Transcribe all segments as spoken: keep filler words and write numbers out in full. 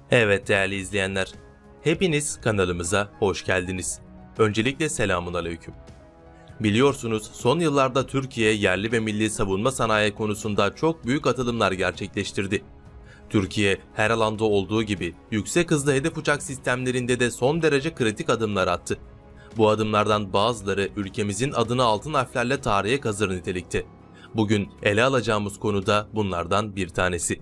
Evet değerli izleyenler, hepiniz kanalımıza hoş geldiniz. Öncelikle selamun aleyküm. Biliyorsunuz son yıllarda Türkiye yerli ve milli savunma sanayi konusunda çok büyük atılımlar gerçekleştirdi. Türkiye her alanda olduğu gibi yüksek hızlı hedef uçak sistemlerinde de son derece kritik adımlar attı. Bu adımlardan bazıları ülkemizin adını altın harflerle tarihe kazır nitelikte. Bugün ele alacağımız konu da bunlardan bir tanesi.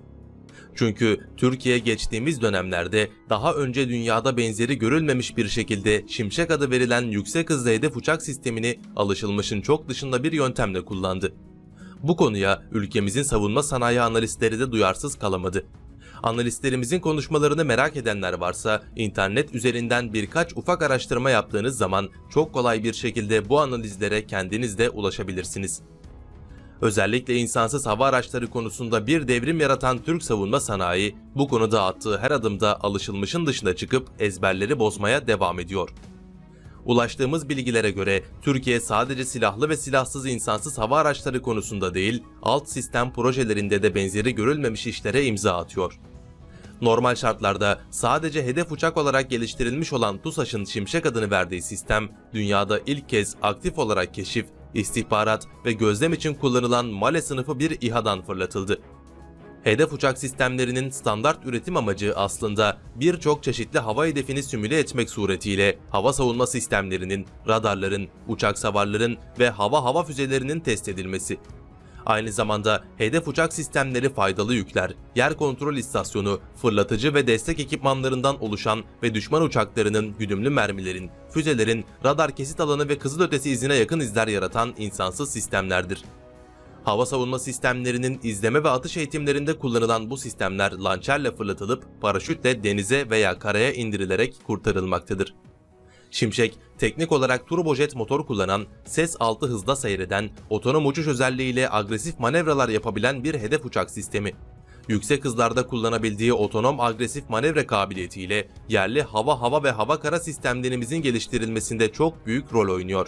Çünkü Türkiye geçtiğimiz dönemlerde daha önce dünyada benzeri görülmemiş bir şekilde Şimşek adı verilen yüksek hızlı hedef uçak sistemini alışılmışın çok dışında bir yöntemle kullandı. Bu konuya ülkemizin savunma sanayi analistleri de duyarsız kalamadı. Analistlerimizin konuşmalarını merak edenler varsa internet üzerinden birkaç ufak araştırma yaptığınız zaman çok kolay bir şekilde bu analizlere kendiniz de ulaşabilirsiniz. Özellikle insansız hava araçları konusunda bir devrim yaratan Türk savunma sanayi, bu konuda attığı her adımda alışılmışın dışına çıkıp ezberleri bozmaya devam ediyor. Ulaştığımız bilgilere göre Türkiye sadece silahlı ve silahsız insansız hava araçları konusunda değil, alt sistem projelerinde de benzeri görülmemiş işlere imza atıyor. Normal şartlarda sadece hedef uçak olarak geliştirilmiş olan TUSAŞ'ın Şimşek adını verdiği sistem, dünyada ilk kez aktif olarak keşif, istihbarat ve gözlem için kullanılan MALE sınıfı bir İHA'dan fırlatıldı. Hedef uçak sistemlerinin standart üretim amacı aslında birçok çeşitli hava hedefini simüle etmek suretiyle hava savunma sistemlerinin, radarların, uçak savarların ve hava-hava füzelerinin test edilmesi. Aynı zamanda hedef uçak sistemleri faydalı yükler, yer kontrol istasyonu, fırlatıcı ve destek ekipmanlarından oluşan ve düşman uçaklarının, güdümlü mermilerin, füzelerin, radar kesit alanı ve kızılötesi izine yakın izler yaratan insansız sistemlerdir. Hava savunma sistemlerinin izleme ve atış eğitimlerinde kullanılan bu sistemler lançerle fırlatılıp paraşütle denize veya karaya indirilerek kurtarılmaktadır. Şimşek, teknik olarak turbojet motor kullanan, ses altı hızda seyreden, otonom uçuş özelliğiyle agresif manevralar yapabilen bir hedef uçak sistemi. Yüksek hızlarda kullanabildiği otonom agresif manevra kabiliyetiyle yerli hava-hava ve hava-kara sistemlerimizin geliştirilmesinde çok büyük rol oynuyor.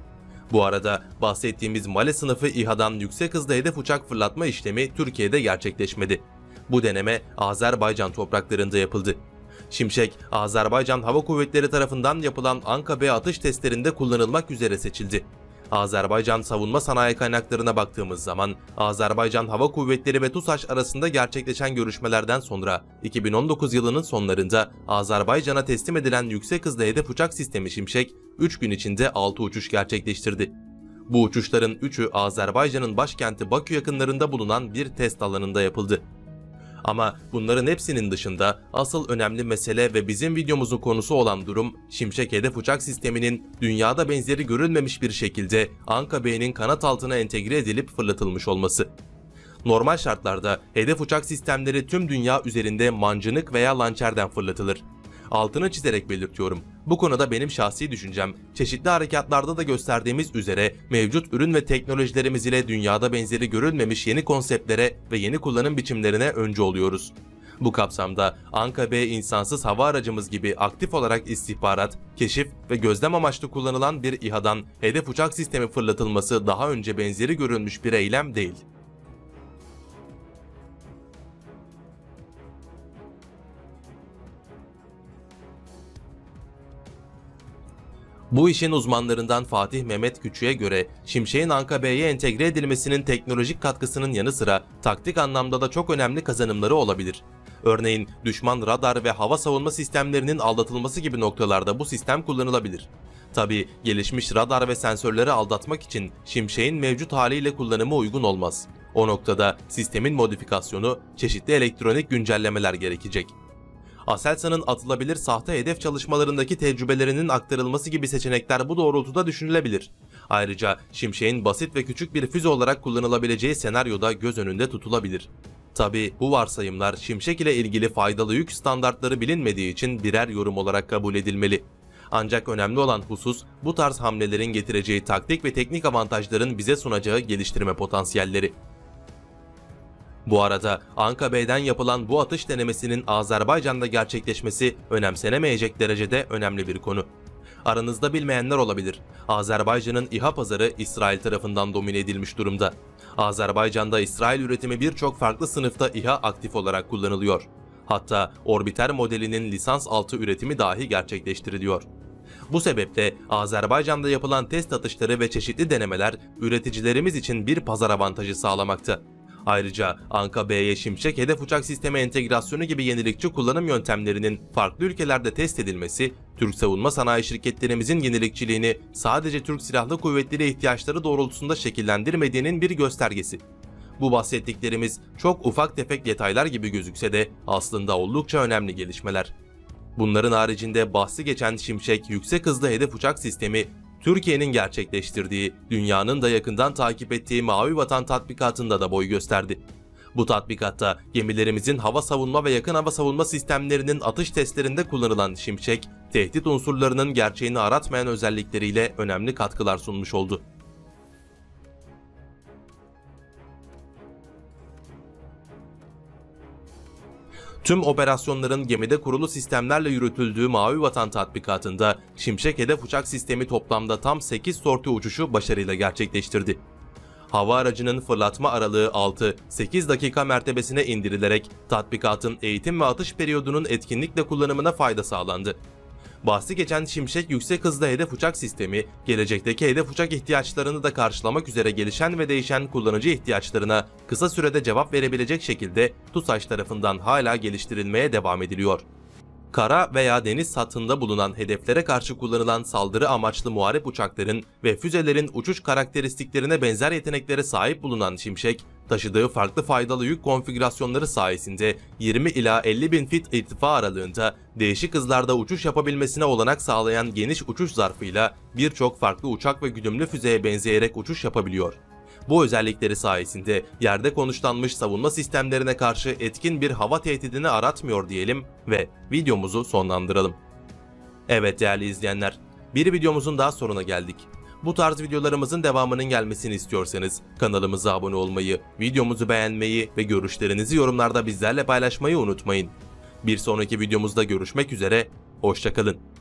Bu arada bahsettiğimiz MALE sınıfı İHA'dan yüksek hızlı hedef uçak fırlatma işlemi Türkiye'de gerçekleşmedi. Bu deneme Azerbaycan topraklarında yapıldı. Şimşek, Azerbaycan Hava Kuvvetleri tarafından yapılan Anka-B atış testlerinde kullanılmak üzere seçildi. Azerbaycan savunma sanayi kaynaklarına baktığımız zaman, Azerbaycan Hava Kuvvetleri ve TUSAŞ arasında gerçekleşen görüşmelerden sonra iki bin on dokuz yılının sonlarında Azerbaycan'a teslim edilen yüksek hızlı hedef uçak sistemi Şimşek, üç gün içinde altı uçuş gerçekleştirdi. Bu uçuşların üçü Azerbaycan'ın başkenti Bakü yakınlarında bulunan bir test alanında yapıldı. Ama bunların hepsinin dışında asıl önemli mesele ve bizim videomuzun konusu olan durum, Şimşek hedef uçak sisteminin dünyada benzeri görülmemiş bir şekilde Anka-B'nin kanat altına entegre edilip fırlatılmış olması. Normal şartlarda hedef uçak sistemleri tüm dünya üzerinde mancınık veya lançerden fırlatılır. Altını çizerek belirtiyorum. Bu konuda benim şahsi düşüncem, çeşitli harekatlarda da gösterdiğimiz üzere mevcut ürün ve teknolojilerimiz ile dünyada benzeri görülmemiş yeni konseptlere ve yeni kullanım biçimlerine öncü oluyoruz. Bu kapsamda Anka-B insansız hava aracımız gibi aktif olarak istihbarat, keşif ve gözlem amaçlı kullanılan bir İHA'dan hedef uçak sistemi fırlatılması daha önce benzeri görülmüş bir eylem değil. Bu işin uzmanlarından Fatih Mehmet Küçük'e göre Şimşek'in Anka-B'ye entegre edilmesinin teknolojik katkısının yanı sıra taktik anlamda da çok önemli kazanımları olabilir. Örneğin düşman radar ve hava savunma sistemlerinin aldatılması gibi noktalarda bu sistem kullanılabilir. Tabi gelişmiş radar ve sensörleri aldatmak için Şimşek'in mevcut haliyle kullanımı uygun olmaz. O noktada sistemin modifikasyonu, çeşitli elektronik güncellemeler gerekecek. Aselsan'ın atılabilir sahte hedef çalışmalarındaki tecrübelerinin aktarılması gibi seçenekler bu doğrultuda düşünülebilir. Ayrıca Şimşek'in basit ve küçük bir füze olarak kullanılabileceği senaryoda göz önünde tutulabilir. Tabi bu varsayımlar Şimşek ile ilgili faydalı yük standartları bilinmediği için birer yorum olarak kabul edilmeli. Ancak önemli olan husus bu tarz hamlelerin getireceği taktik ve teknik avantajların bize sunacağı geliştirme potansiyelleri. Bu arada Anka-B'den yapılan bu atış denemesinin Azerbaycan'da gerçekleşmesi önemsenemeyecek derecede önemli bir konu. Aranızda bilmeyenler olabilir. Azerbaycan'ın İHA pazarı İsrail tarafından domine edilmiş durumda. Azerbaycan'da İsrail üretimi birçok farklı sınıfta İHA aktif olarak kullanılıyor. Hatta orbiter modelinin lisans altı üretimi dahi gerçekleştiriliyor. Bu sebeple Azerbaycan'da yapılan test atışları ve çeşitli denemeler üreticilerimiz için bir pazar avantajı sağlamakta. Ayrıca Anka B'ye Şimşek hedef uçak sistemi entegrasyonu gibi yenilikçi kullanım yöntemlerinin farklı ülkelerde test edilmesi, Türk savunma sanayi şirketlerimizin yenilikçiliğini sadece Türk Silahlı Kuvvetleri ihtiyaçları doğrultusunda şekillendirmediğinin bir göstergesi. Bu bahsettiklerimiz çok ufak tefek detaylar gibi gözükse de aslında oldukça önemli gelişmeler. Bunların haricinde bahsi geçen Şimşek yüksek hızlı hedef uçak sistemi, Türkiye'nin gerçekleştirdiği, dünyanın da yakından takip ettiği Mavi Vatan tatbikatında da boy gösterdi. Bu tatbikatta gemilerimizin hava savunma ve yakın hava savunma sistemlerinin atış testlerinde kullanılan Şimşek, tehdit unsurlarının gerçeğini aratmayan özellikleriyle önemli katkılar sunmuş oldu. Tüm operasyonların gemide kurulu sistemlerle yürütüldüğü Mavi Vatan tatbikatında Şimşek hedef uçak sistemi toplamda tam sekiz sorti uçuşu başarıyla gerçekleştirdi. Hava aracının fırlatma aralığı altı sekiz dakika mertebesine indirilerek tatbikatın eğitim ve atış periyodunun etkinlikle kullanımına fayda sağlandı. Bahsi geçen Şimşek yüksek hızlı hedef uçak sistemi, gelecekteki hedef uçak ihtiyaçlarını da karşılamak üzere gelişen ve değişen kullanıcı ihtiyaçlarına kısa sürede cevap verebilecek şekilde TUSAŞ tarafından hala geliştirilmeye devam ediliyor. Kara veya deniz hattında bulunan hedeflere karşı kullanılan saldırı amaçlı muharip uçakların ve füzelerin uçuş karakteristiklerine benzer yeteneklere sahip bulunan Şimşek, taşıdığı farklı faydalı yük konfigürasyonları sayesinde yirmi ila elli bin fit irtifa aralığında değişik hızlarda uçuş yapabilmesine olanak sağlayan geniş uçuş zarfıyla birçok farklı uçak ve güdümlü füzeye benzeyerek uçuş yapabiliyor. Bu özellikleri sayesinde yerde konuşlanmış savunma sistemlerine karşı etkin bir hava tehdidini aratmıyor diyelim ve videomuzu sonlandıralım. Evet değerli izleyenler, bir videomuzun daha sonuna geldik. Bu tarz videolarımızın devamının gelmesini istiyorsanız kanalımıza abone olmayı, videomuzu beğenmeyi ve görüşlerinizi yorumlarda bizlerle paylaşmayı unutmayın. Bir sonraki videomuzda görüşmek üzere, hoşça kalın.